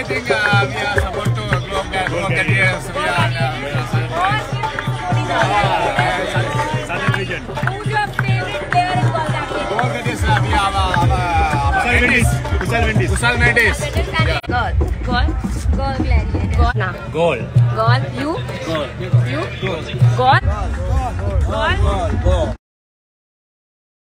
think we are supposed to Gladiators. Southern region. Who's your favorite player in Gladiators? Kusal Mendes. Goal. Gladiator. Goal. Nah. Goal. Goal. You? Goal. You? Goal. Goal.